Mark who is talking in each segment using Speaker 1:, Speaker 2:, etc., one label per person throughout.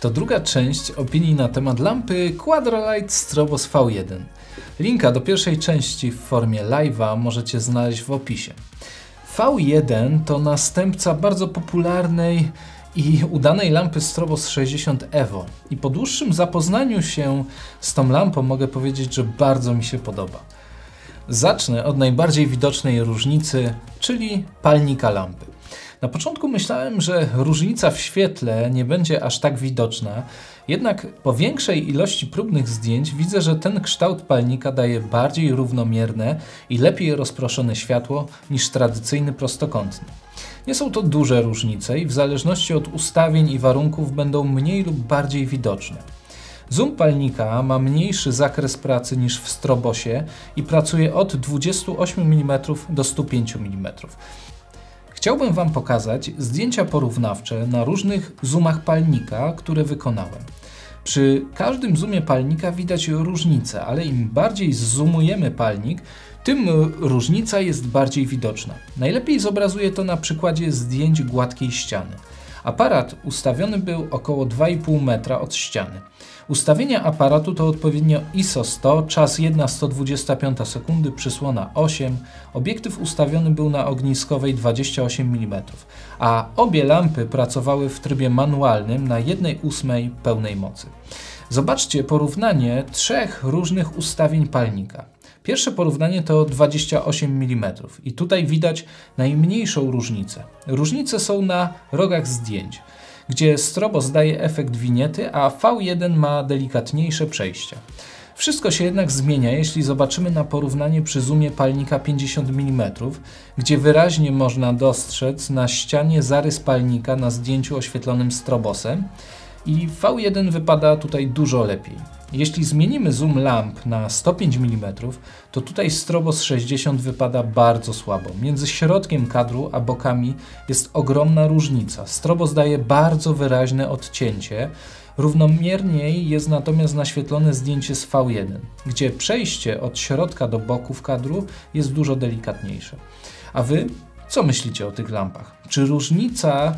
Speaker 1: To druga część opinii na temat lampy Quadralight Strobos V1. Linka do pierwszej części w formie live'a możecie znaleźć w opisie. V1 to następca bardzo popularnej i udanej lampy Strobos 60 EVO. I po dłuższym zapoznaniu się z tą lampą mogę powiedzieć, że bardzo mi się podoba. Zacznę od najbardziej widocznej różnicy, czyli palnika lampy. Na początku myślałem, że różnica w świetle nie będzie aż tak widoczna, jednak po większej ilości próbnych zdjęć widzę, że ten kształt palnika daje bardziej równomierne i lepiej rozproszone światło niż tradycyjny prostokątny. Nie są to duże różnice i w zależności od ustawień i warunków będą mniej lub bardziej widoczne. Zoom palnika ma mniejszy zakres pracy niż w Strobosie i pracuje od 28 mm do 105 mm. Chciałbym Wam pokazać zdjęcia porównawcze na różnych zoomach palnika, które wykonałem. Przy każdym zoomie palnika widać różnicę, ale im bardziej zzoomujemy palnik, tym różnica jest bardziej widoczna. Najlepiej zobrazuję to na przykładzie zdjęć gładkiej ściany. Aparat ustawiony był około 2,5 metra od ściany. Ustawienia aparatu to odpowiednio ISO 100, czas 1/125 sekundy, przysłona 8, obiektyw ustawiony był na ogniskowej 28 mm, a obie lampy pracowały w trybie manualnym na 1/8 pełnej mocy. Zobaczcie porównanie trzech różnych ustawień palnika. Pierwsze porównanie to 28 mm i tutaj widać najmniejszą różnicę. Różnice są na rogach zdjęć, gdzie Strobos daje efekt winiety, a V1 ma delikatniejsze przejścia. Wszystko się jednak zmienia, jeśli zobaczymy na porównanie przy zoomie palnika 50 mm, gdzie wyraźnie można dostrzec na ścianie zarys palnika na zdjęciu oświetlonym Strobosem i V1 wypada tutaj dużo lepiej. Jeśli zmienimy zoom lamp na 105 mm, to tutaj Strobos 60 wypada bardzo słabo. Między środkiem kadru a bokami jest ogromna różnica. Strobos daje bardzo wyraźne odcięcie. Równomierniej jest natomiast naświetlone zdjęcie z V1, gdzie przejście od środka do boków kadru jest dużo delikatniejsze. A Wy co myślicie o tych lampach? Czy różnica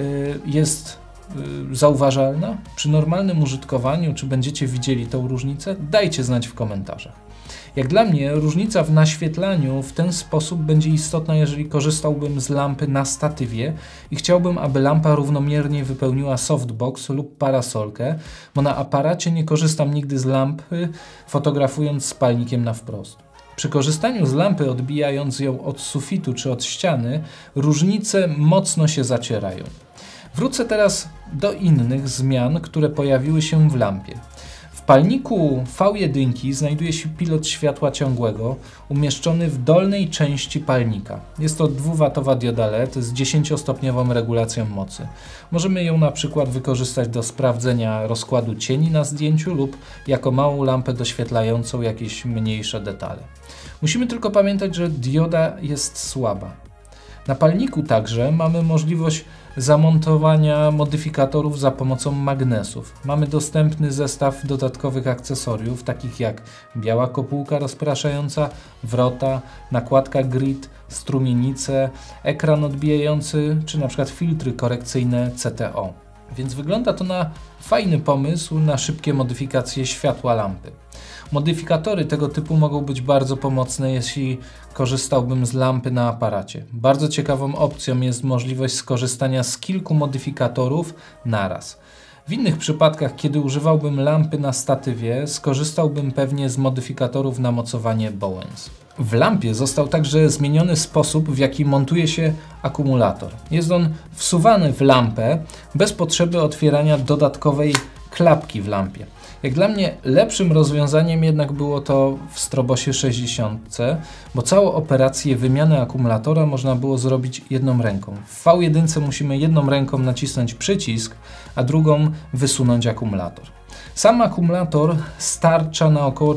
Speaker 1: jest zauważalna? Przy normalnym użytkowaniu, czy będziecie widzieli tą różnicę? Dajcie znać w komentarzach. Jak dla mnie różnica w naświetlaniu w ten sposób będzie istotna, jeżeli korzystałbym z lampy na statywie i chciałbym, aby lampa równomiernie wypełniła softbox lub parasolkę, bo na aparacie nie korzystam nigdy z lampy, fotografując z palnikiem na wprost. Przy korzystaniu z lampy, odbijając ją od sufitu czy od ściany, różnice mocno się zacierają. Wrócę teraz do innych zmian, które pojawiły się w lampie. W palniku V1 znajduje się pilot światła ciągłego umieszczony w dolnej części palnika. Jest to 2W dioda LED z 10-stopniową regulacją mocy. Możemy ją na przykład wykorzystać do sprawdzenia rozkładu cieni na zdjęciu lub jako małą lampę doświetlającą jakieś mniejsze detale. Musimy tylko pamiętać, że dioda jest słaba. Na palniku także mamy możliwość zamontowania modyfikatorów za pomocą magnesów. Mamy dostępny zestaw dodatkowych akcesoriów, takich jak biała kopułka rozpraszająca, wrota, nakładka grid, strumienice, ekran odbijający, czy na przykład filtry korekcyjne CTO. Więc wygląda to na fajny pomysł na szybkie modyfikacje światła lampy. Modyfikatory tego typu mogą być bardzo pomocne, jeśli korzystałbym z lampy na aparacie. Bardzo ciekawą opcją jest możliwość skorzystania z kilku modyfikatorów naraz. W innych przypadkach, kiedy używałbym lampy na statywie, skorzystałbym pewnie z modyfikatorów na mocowanie Bowens. W lampie został także zmieniony sposób, w jaki montuje się akumulator. Jest on wsuwany w lampę bez potrzeby otwierania dodatkowej klapki w lampie. Jak dla mnie lepszym rozwiązaniem jednak było to w Strobosie 60, bo całą operację wymiany akumulatora można było zrobić jedną ręką. W V1 musimy jedną ręką nacisnąć przycisk, a drugą wysunąć akumulator. Sam akumulator starcza na około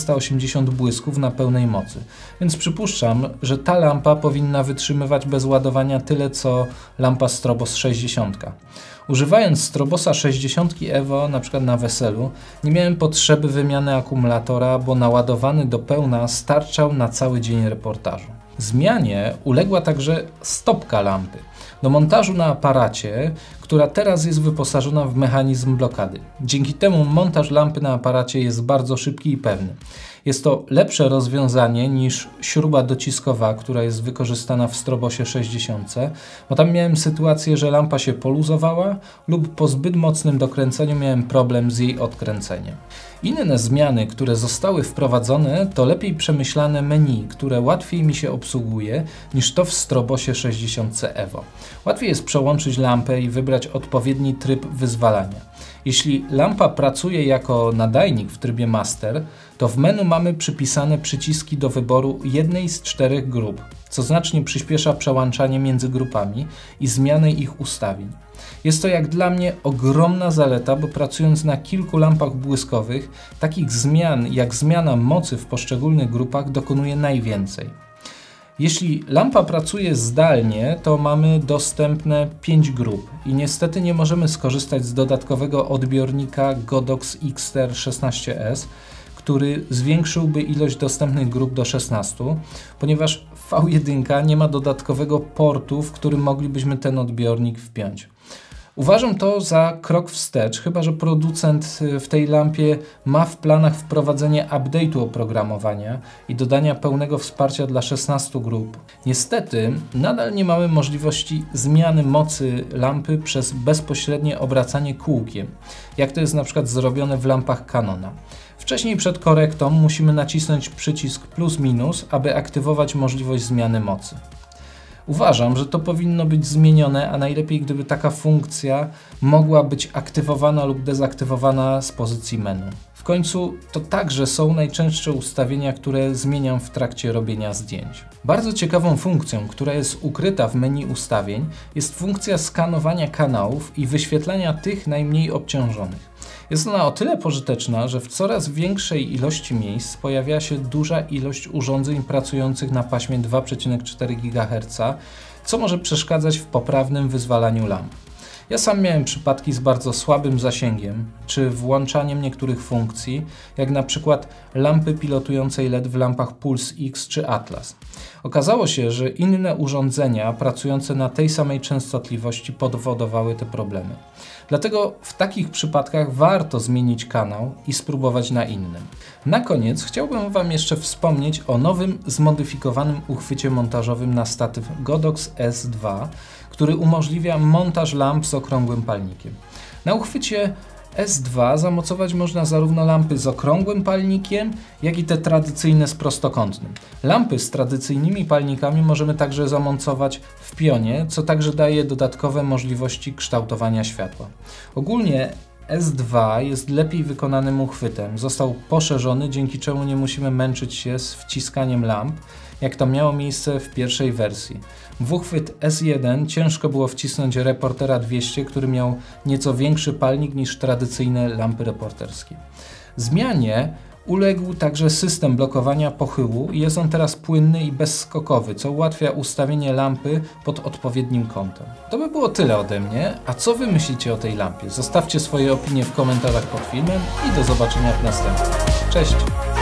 Speaker 1: 480 błysków na pełnej mocy, więc przypuszczam, że ta lampa powinna wytrzymywać bez ładowania tyle co lampa Strobos 60. Używając Strobosa 60 EVO, np. na weselu, nie miałem potrzeby wymiany akumulatora, bo naładowany do pełna starczał na cały dzień reportażu. Zmianie uległa także stopka lampy do montażu na aparacie, która teraz jest wyposażona w mechanizm blokady. Dzięki temu montaż lampy na aparacie jest bardzo szybki i pewny. Jest to lepsze rozwiązanie niż śruba dociskowa, która jest wykorzystana w Strobosie 60, bo tam miałem sytuację, że lampa się poluzowała lub po zbyt mocnym dokręceniu miałem problem z jej odkręceniem. Inne zmiany, które zostały wprowadzone, to lepiej przemyślane menu, które łatwiej mi się obsługuje niż to w Strobosie 60 Evo. Łatwiej jest przełączyć lampę i wybrać odpowiedni tryb wyzwalania. Jeśli lampa pracuje jako nadajnik w trybie Master, to w menu mamy przypisane przyciski do wyboru jednej z 4 grup, co znacznie przyspiesza przełączanie między grupami i zmianę ich ustawień. Jest to jak dla mnie ogromna zaleta, bo pracując na kilku lampach błyskowych, takich zmian jak zmiana mocy w poszczególnych grupach dokonuje najwięcej. Jeśli lampa pracuje zdalnie, to mamy dostępne 5 grup i niestety nie możemy skorzystać z dodatkowego odbiornika Godox XTR 16S, który zwiększyłby ilość dostępnych grup do 16, ponieważ V1 nie ma dodatkowego portu, w którym moglibyśmy ten odbiornik wpiąć. Uważam to za krok wstecz, chyba że producent w tej lampie ma w planach wprowadzenie update'u oprogramowania i dodania pełnego wsparcia dla 16 grup. Niestety nadal nie mamy możliwości zmiany mocy lampy przez bezpośrednie obracanie kółkiem, jak to jest na przykład zrobione w lampach Canona. Wcześniej przed korektą musimy nacisnąć przycisk plus minus, aby aktywować możliwość zmiany mocy. Uważam, że to powinno być zmienione, a najlepiej gdyby taka funkcja mogła być aktywowana lub dezaktywowana z pozycji menu. W końcu to także są najczęstsze ustawienia, które zmieniam w trakcie robienia zdjęć. Bardzo ciekawą funkcją, która jest ukryta w menu ustawień, jest funkcja skanowania kanałów i wyświetlania tych najmniej obciążonych. Jest ona o tyle pożyteczna, że w coraz większej ilości miejsc pojawia się duża ilość urządzeń pracujących na paśmie 2,4 GHz, co może przeszkadzać w poprawnym wyzwalaniu lamp. Ja sam miałem przypadki z bardzo słabym zasięgiem, czy włączaniem niektórych funkcji, jak na przykład lampy pilotującej LED w lampach Pulse X czy Atlas. Okazało się, że inne urządzenia pracujące na tej samej częstotliwości powodowały te problemy. Dlatego w takich przypadkach warto zmienić kanał i spróbować na innym. Na koniec chciałbym Wam jeszcze wspomnieć o nowym, zmodyfikowanym uchwycie montażowym na statyw Godox S2, który umożliwia montaż lamp z okrągłym palnikiem. Na uchwycie S2 zamocować można zarówno lampy z okrągłym palnikiem, jak i te tradycyjne z prostokątnym. Lampy z tradycyjnymi palnikami możemy także zamocować w pionie, co także daje dodatkowe możliwości kształtowania światła. Ogólnie S2 jest lepiej wykonanym uchwytem. Został poszerzony, dzięki czemu nie musimy męczyć się z wciskaniem lamp, jak to miało miejsce w pierwszej wersji. W uchwyt S1 ciężko było wcisnąć reportera 200, który miał nieco większy palnik niż tradycyjne lampy reporterskie. Zmianie uległ także system blokowania pochyłu i jest on teraz płynny i bezskokowy, co ułatwia ustawienie lampy pod odpowiednim kątem. To by było tyle ode mnie, a co Wy myślicie o tej lampie? Zostawcie swoje opinie w komentarzach pod filmem i do zobaczenia w następnym. Cześć!